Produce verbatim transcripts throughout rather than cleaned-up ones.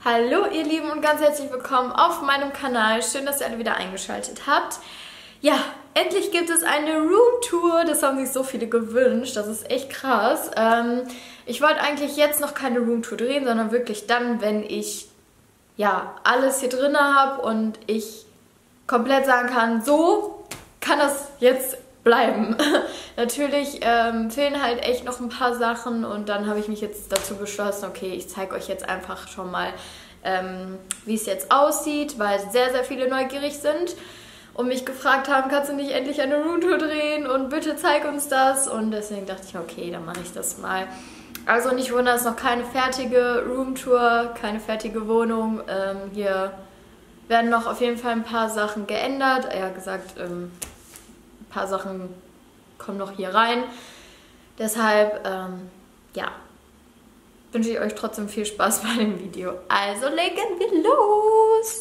Hallo ihr Lieben und ganz herzlich willkommen auf meinem Kanal. Schön, dass ihr alle wieder eingeschaltet habt. Ja, endlich gibt es eine Roomtour. Das haben sich so viele gewünscht. Das ist echt krass. Ähm, ich wollte eigentlich jetzt noch keine Roomtour drehen, sondern wirklich dann, wenn ich ja alles hier drin habe und ich komplett sagen kann, so kann das jetzt bleiben. Natürlich ähm, fehlen halt echt noch ein paar Sachen und dann habe ich mich jetzt dazu beschlossen, okay, ich zeige euch jetzt einfach schon mal, ähm, wie es jetzt aussieht, weil sehr, sehr viele neugierig sind und mich gefragt haben, kannst du nicht endlich eine Roomtour drehen und bitte zeig uns das, und deswegen dachte ich, okay, dann mache ich das mal. Also nicht wundern, es ist noch keine fertige Roomtour, keine fertige Wohnung. Ähm, hier werden noch auf jeden Fall ein paar Sachen geändert. Er hat gesagt, ähm, ein paar Sachen kommen noch hier rein. Deshalb, ähm, ja, wünsche ich euch trotzdem viel Spaß bei dem Video. Also legen wir los!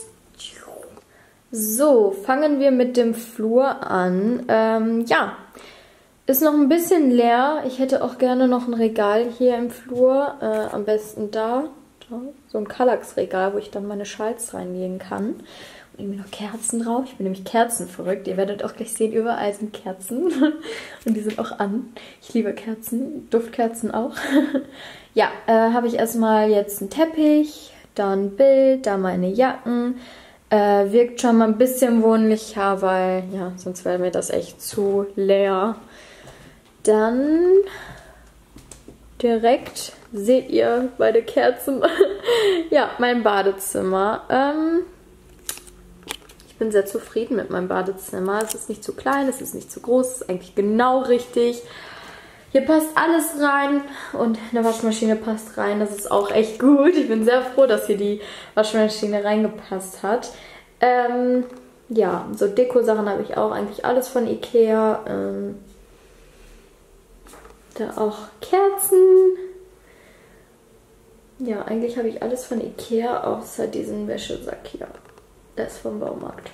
So, fangen wir mit dem Flur an. Ähm, ja, ist noch ein bisschen leer. Ich hätte auch gerne noch ein Regal hier im Flur. Äh, am besten da, da. So ein Kallax-Regal, wo ich dann meine Schals reinlegen kann. Irgendwie noch Kerzen drauf. Ich bin nämlich kerzenverrückt. Ihr werdet auch gleich sehen, überall sind Kerzen. Und die sind auch an. Ich liebe Kerzen, Duftkerzen auch. Ja, äh, habe ich erstmal jetzt einen Teppich, dann ein Bild, da meine Jacken. Äh, wirkt schon mal ein bisschen wohnlicher, weil ja, sonst wäre mir das echt zu leer. Dann direkt seht ihr bei den Kerzen, ja, mein Badezimmer. Ähm, Ich bin sehr zufrieden mit meinem Badezimmer. Es ist nicht zu klein, es ist nicht zu groß, es ist eigentlich genau richtig. Hier passt alles rein und eine Waschmaschine passt rein. Das ist auch echt gut. Ich bin sehr froh, dass hier die Waschmaschine reingepasst hat. Ähm, ja, so Deko-Sachen habe ich auch eigentlich alles von Ikea. Ähm, da auch Kerzen. Ja, eigentlich habe ich alles von Ikea, außer diesen Wäschesack hier. Der ist vom Baumarkt.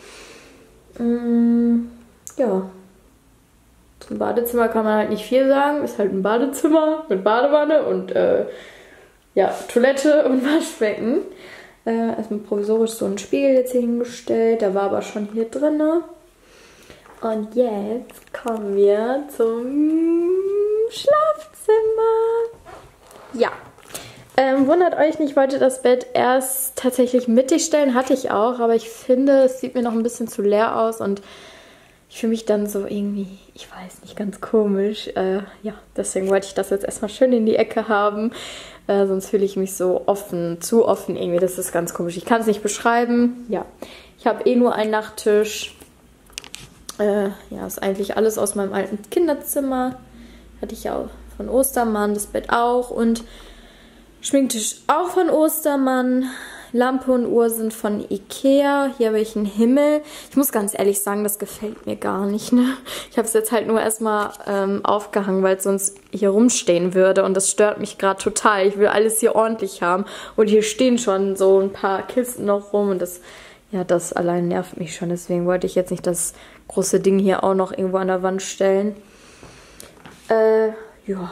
Mm, ja. Zum Badezimmer kann man halt nicht viel sagen. Ist halt ein Badezimmer mit Badewanne und äh, ja, Toilette und Waschbecken. Äh, erstmal provisorisch so einen Spiegel jetzt hier hingestellt. Der war aber schon hier drin. Und jetzt kommen wir zum Schlafzimmer. Ja. Ähm, wundert euch nicht, ich wollte das Bett erst tatsächlich mittig stellen, hatte ich auch, aber ich finde, es sieht mir noch ein bisschen zu leer aus und ich fühle mich dann so irgendwie, ich weiß nicht, ganz komisch. Äh, ja, deswegen wollte ich das jetzt erstmal schön in die Ecke haben, äh, sonst fühle ich mich so offen, zu offen irgendwie, das ist ganz komisch. Ich kann es nicht beschreiben, ja. Ich habe eh nur einen Nachttisch. Äh, ja, ist eigentlich alles aus meinem alten Kinderzimmer. Hatte ich ja auch von Ostermann, das Bett auch und Schminktisch auch von Ostermann. Lampe und Uhr sind von Ikea. Hier habe ich einen Himmel. Ich muss ganz ehrlich sagen, das gefällt mir gar nicht. Ne? Ich habe es jetzt halt nur erstmal ähm, aufgehangen, weil es sonst hier rumstehen würde. Und das stört mich gerade total. Ich will alles hier ordentlich haben. Und hier stehen schon so ein paar Kisten noch rum. Und das, ja, das allein nervt mich schon. Deswegen wollte ich jetzt nicht das große Ding hier auch noch irgendwo an der Wand stellen. Äh, ja.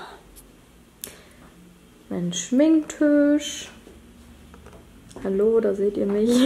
Mein Schminktisch. Hallo, da seht ihr mich.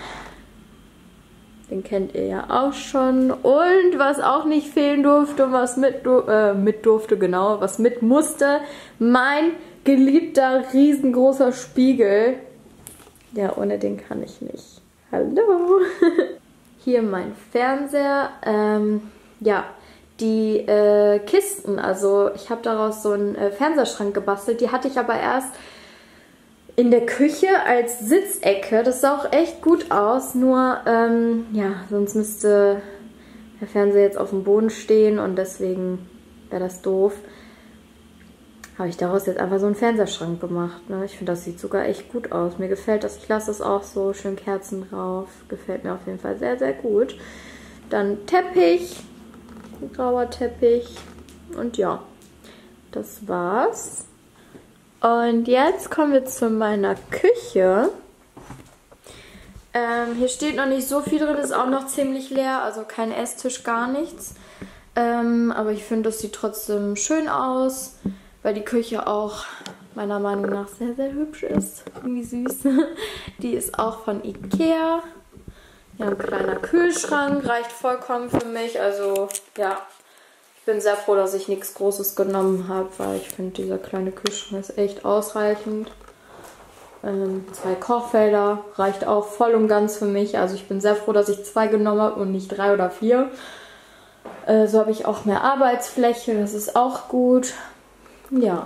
Den kennt ihr ja auch schon. Und was auch nicht fehlen durfte und was mit, äh, mit durfte, genau, was mit musste, mein geliebter, riesengroßer Spiegel. Ja, ohne den kann ich nicht. Hallo. Hier mein Fernseher. Ähm, ja. Die äh, Kisten, also ich habe daraus so einen äh, Fernsehschrank gebastelt. Die hatte ich aber erst in der Küche als Sitzecke. Das sah auch echt gut aus, nur ähm, ja, sonst müsste der Fernseher jetzt auf dem Boden stehen und deswegen wäre das doof. Habe ich daraus jetzt einfach so einen Fernsehschrank gemacht. Ne? Ich finde, das sieht sogar echt gut aus. Mir gefällt das. Ich lasse es auch so schön Kerzen drauf. Gefällt mir auf jeden Fall sehr, sehr gut. Dann Teppich. Ein grauer Teppich. Und ja, das war's. Und jetzt kommen wir zu meiner Küche. Ähm, hier steht noch nicht so viel drin, ist auch noch ziemlich leer, also kein Esstisch, gar nichts. Ähm, aber ich finde, das sieht trotzdem schön aus, weil die Küche auch meiner Meinung nach sehr, sehr hübsch ist. Irgendwie süß. Die ist auch von Ikea. Ja, ein kleiner Kühlschrank reicht vollkommen für mich. Also, ja, ich bin sehr froh, dass ich nichts Großes genommen habe, weil ich finde, dieser kleine Kühlschrank ist echt ausreichend. Ähm, zwei Kochfelder reicht auch voll und ganz für mich. Also ich bin sehr froh, dass ich zwei genommen habe und nicht drei oder vier. Äh, so habe ich auch mehr Arbeitsfläche, das ist auch gut. Ja.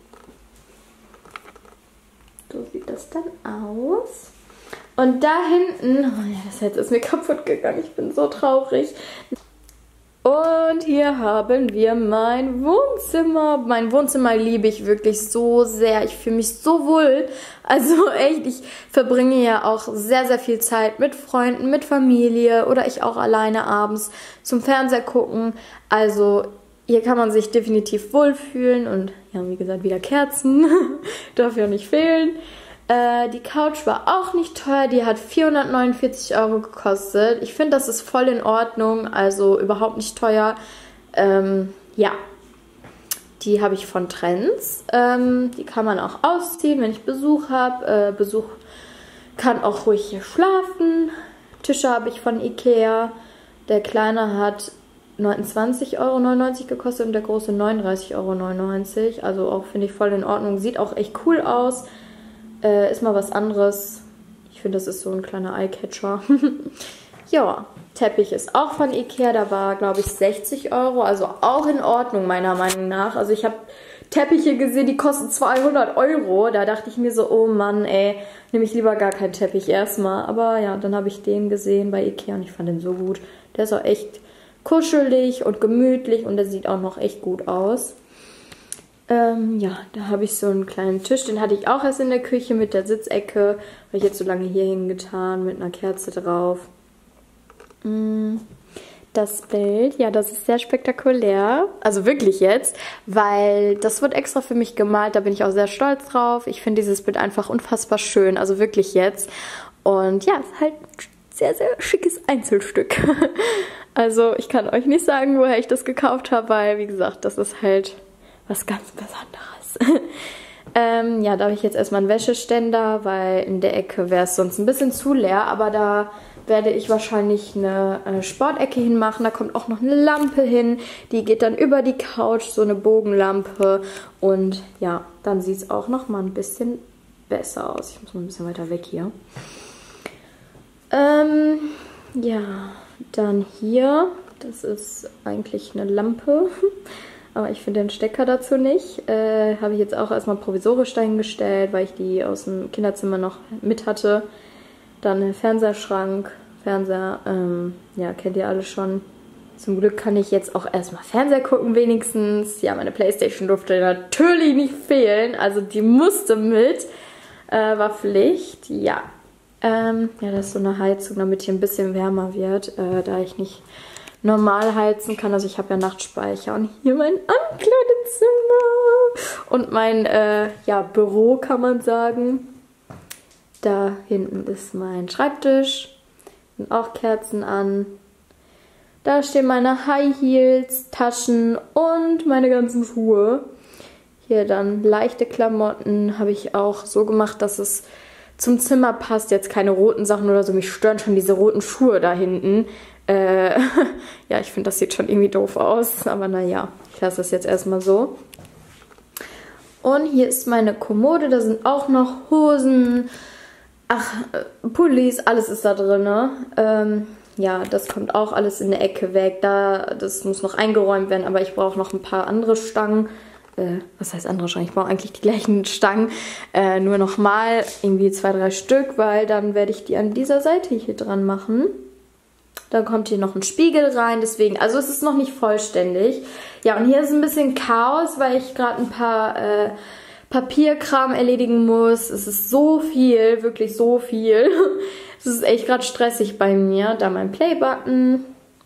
So sieht das dann aus. Und da hinten, oh ja, das Herz ist mir kaputt gegangen, ich bin so traurig. Und hier haben wir mein Wohnzimmer. Mein Wohnzimmer liebe ich wirklich so sehr. Ich fühle mich so wohl. Also echt, ich verbringe ja auch sehr, sehr viel Zeit mit Freunden, mit Familie oder ich auch alleine abends zum Fernseher gucken. Also hier kann man sich definitiv wohlfühlen und ja, wie gesagt, wieder Kerzen. Darf ja nicht fehlen. Äh, die Couch war auch nicht teuer, die hat vierhundertneunundvierzig Euro gekostet. Ich finde, das ist voll in Ordnung, also überhaupt nicht teuer. Ähm, ja, die habe ich von Trends. Ähm, die kann man auch ausziehen, wenn ich Besuch habe. Äh, Besuch kann auch ruhig hier schlafen. Tische habe ich von Ikea. Der kleine hat neunundzwanzig Euro neunundneunzig gekostet und der große neununddreißig Euro neunundneunzig. Also auch, finde ich, voll in Ordnung. Sieht auch echt cool aus. Äh, ist mal was anderes. Ich finde, das ist so ein kleiner Eyecatcher. Ja, Teppich ist auch von Ikea. Da war, glaube ich, sechzig Euro. Also auch in Ordnung, meiner Meinung nach. Also ich habe Teppiche gesehen, die kosten zweihundert Euro. Da dachte ich mir so, oh Mann, ey, nehme ich lieber gar keinen Teppich erstmal. Aber ja, dann habe ich den gesehen bei Ikea und ich fand den so gut. Der ist auch echt kuschelig und gemütlich und der sieht auch noch echt gut aus. Ähm, ja, da habe ich so einen kleinen Tisch, den hatte ich auch erst in der Küche mit der Sitzecke. Habe ich jetzt so lange hier hingetan mit einer Kerze drauf. Das Bild, ja, das ist sehr spektakulär. Also wirklich jetzt, weil das wird extra für mich gemalt. Da bin ich auch sehr stolz drauf. Ich finde dieses Bild einfach unfassbar schön, also wirklich jetzt. Und ja, es ist halt ein sehr, sehr schickes Einzelstück. Also ich kann euch nicht sagen, woher ich das gekauft habe, weil, wie gesagt, das ist halt was ganz Besonderes. ähm, ja, da habe ich jetzt erstmal einen Wäscheständer, weil in der Ecke wäre es sonst ein bisschen zu leer. Aber da werde ich wahrscheinlich eine äh, Sportecke hinmachen. Da kommt auch noch eine Lampe hin. Die geht dann über die Couch, so eine Bogenlampe. Und ja, dann sieht es auch noch mal ein bisschen besser aus. Ich muss mal ein bisschen weiter weg hier. Ähm, ja, dann hier. Das ist eigentlich eine Lampe. Aber ich finde den Stecker dazu nicht. Äh, habe ich jetzt auch erstmal provisorisch dahingestellt, weil ich die aus dem Kinderzimmer noch mit hatte. Dann ein Fernsehschrank. Fernseher, ähm, ja, kennt ihr alle schon. Zum Glück kann ich jetzt auch erstmal Fernseher gucken wenigstens. Ja, meine Playstation durfte natürlich nicht fehlen. Also die musste mit. Äh, war Pflicht, ja. Ähm, ja, das ist so eine Heizung, damit hier ein bisschen wärmer wird, äh, da ich nicht normal heizen kann. Also ich habe ja Nachtspeicher und hier mein Ankleidezimmer und mein äh, ja, Büro, kann man sagen. Da hinten ist mein Schreibtisch, sind auch Kerzen an. Da stehen meine High Heels, Taschen und meine ganzen Schuhe. Hier dann leichte Klamotten, habe ich auch so gemacht, dass es zum Zimmer passt. Jetzt keine roten Sachen oder so, mich stören schon diese roten Schuhe da hinten. Äh, ja, ich finde, das sieht schon irgendwie doof aus, aber naja, ich lasse das jetzt erstmal so. Und hier ist meine Kommode, da sind auch noch Hosen, ach, Pullis, alles ist da drin. Ähm, ja, das kommt auch alles in der Ecke weg, da, das muss noch eingeräumt werden, aber ich brauche noch ein paar andere Stangen. Äh, was heißt andere Stangen? Ich brauche eigentlich die gleichen Stangen, äh, nur nochmal irgendwie zwei, drei Stück, weil dann werde ich die an dieser Seite hier dran machen. Dann kommt hier noch ein Spiegel rein, deswegen, also es ist noch nicht vollständig. Ja, und hier ist ein bisschen Chaos, weil ich gerade ein paar äh, Papierkram erledigen muss. Es ist so viel, wirklich so viel. Es ist echt gerade stressig bei mir. Da mein Playbutton.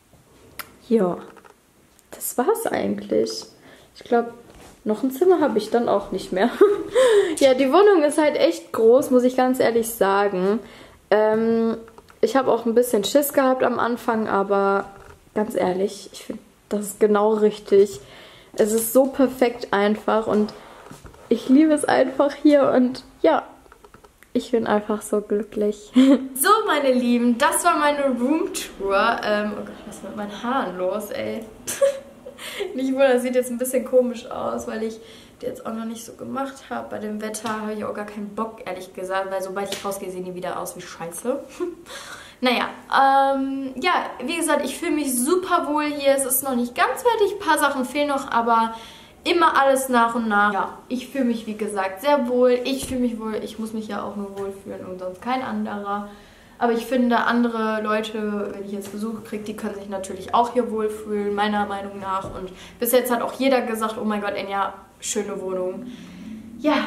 Ja, das war's eigentlich. Ich glaube, noch ein Zimmer habe ich dann auch nicht mehr. Ja, die Wohnung ist halt echt groß, muss ich ganz ehrlich sagen. Ähm... Ich habe auch ein bisschen Schiss gehabt am Anfang, aber ganz ehrlich, ich finde, das ist genau richtig. Es ist so perfekt einfach und ich liebe es einfach hier und ja, ich bin einfach so glücklich. So, meine Lieben, das war meine Roomtour. Ähm, oh Gott, was ist mit meinen Haaren los, ey? Nicht wohl, das sieht jetzt ein bisschen komisch aus, weil ich die jetzt auch noch nicht so gemacht habe. Bei dem Wetter habe ich auch gar keinen Bock, ehrlich gesagt, weil sobald ich rausgehe, sehen die wieder aus wie Scheiße. Naja, ähm, ja, wie gesagt, ich fühle mich super wohl hier. Es ist noch nicht ganz fertig, ein paar Sachen fehlen noch, aber immer alles nach und nach. Ja, ich fühle mich, wie gesagt, sehr wohl. Ich fühle mich wohl, ich muss mich ja auch nur wohlfühlen und sonst kein anderer. Aber ich finde, andere Leute, wenn ich jetzt Besuch kriege, die können sich natürlich auch hier wohlfühlen, meiner Meinung nach. Und bis jetzt hat auch jeder gesagt, oh mein Gott, Enya, schöne Wohnung. Ja,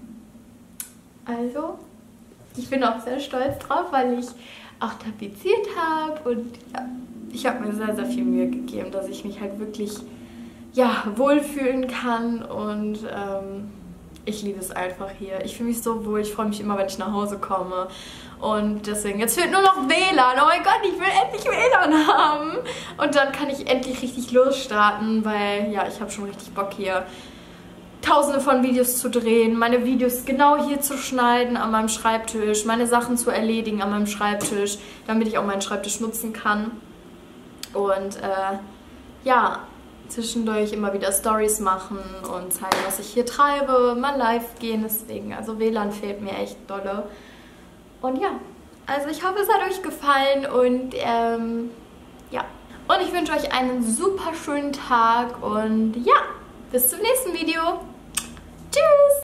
also, ich bin auch sehr stolz drauf, weil ich auch tapeziert habe. Und ja, ich habe mir sehr, sehr viel Mühe gegeben, dass ich mich halt wirklich, ja, wohlfühlen kann. Und ähm, ich liebe es einfach hier. Ich fühle mich so wohl. Ich freue mich immer, wenn ich nach Hause komme. Und deswegen, jetzt fehlt nur noch W L A N. Oh mein Gott, ich will endlich W L A N haben. Und dann kann ich endlich richtig losstarten, weil, ja, ich habe schon richtig Bock hier tausende von Videos zu drehen, meine Videos genau hier zu schneiden an meinem Schreibtisch, meine Sachen zu erledigen an meinem Schreibtisch, damit ich auch meinen Schreibtisch nutzen kann. Und äh, ja, zwischendurch immer wieder Stories machen und zeigen, was ich hier treibe, mal live gehen, deswegen, also W L A N fehlt mir echt dolle. Und ja, also ich hoffe, es hat euch gefallen und ähm, ja. Und ich wünsche euch einen super schönen Tag und ja, bis zum nächsten Video.